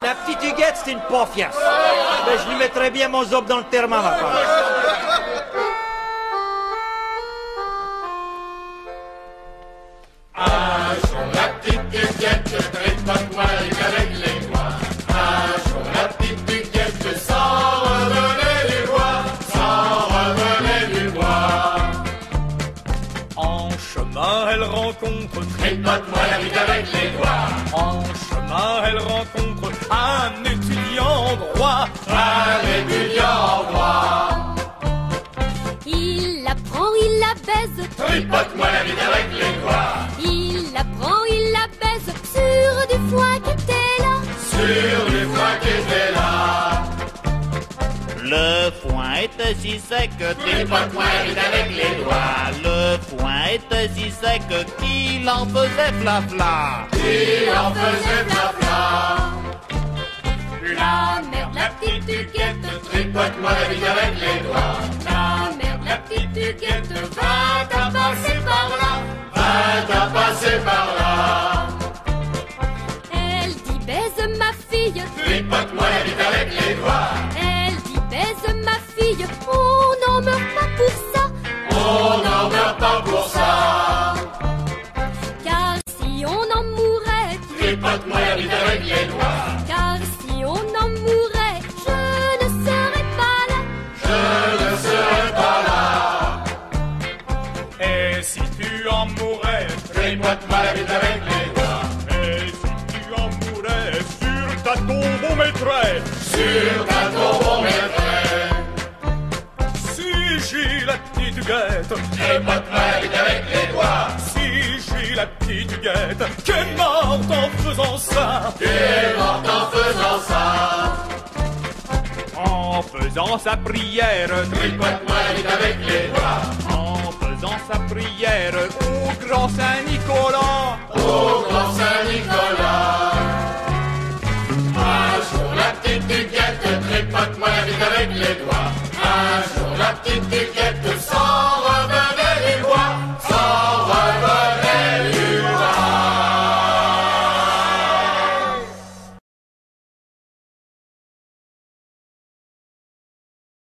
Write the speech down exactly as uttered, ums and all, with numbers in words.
Ta petite Huguette, c'est une porfiasse. Mais je lui mettrais bien mon zob dans le terme, ma femme. Un jour la petite Huguette tripote-moi avec les doigts. Un jour la petite Huguette s'en revenait du bois, s'en revenait du bois. En chemin, elle rencontre Tripote-moi la bite avec les doigts. En chemin, elle rencontre un étudiant en droit. Un étudiant en droit. Il la prend, il la baise. Tripote-moi la bite avec les doigts. Il la prend, il la baise sur du foin qui était là. Sur du foin qui était là. Le foin était si sec que Tripote-moi la bite avec les doigts. Le foin était si sec qu'il en faisait flafla. Il en faisait flafla. La merde, la petite Huguette. Tripote-moi la bite avec les doigts. La merde, la petite Huguette. Va t'en passer par là. Va t'en passer par là. Elle dit baise ma fille. Tripote-moi la bite avec les doigts. Elle dit baise ma fille. On n'en meurt pas pour ça. On n'en meurt pas pour ça. Car si on en mourait, Tripote-moi la bite avec les doigts. car si on en mourait, je ne serais pas là. Je ne serai pas là. Et si tu en mourais, Tripote-moi la bite avec les doigts. et si tu en mourais, sur ta tombe on mettrait, Sur ta tombe on mettrait. si j'ai la petite Huguette, Tripote-moi la bite avec les doigts. si j'ai la petite Huguette, qui est morte en faisant ça, Tu es morte en faisant ça. en faisant sa prière, Tripote-moi la bite avec les doigts. en faisant sa prière au grand Saint-Nicolas. Au grand Saint-Nicolas.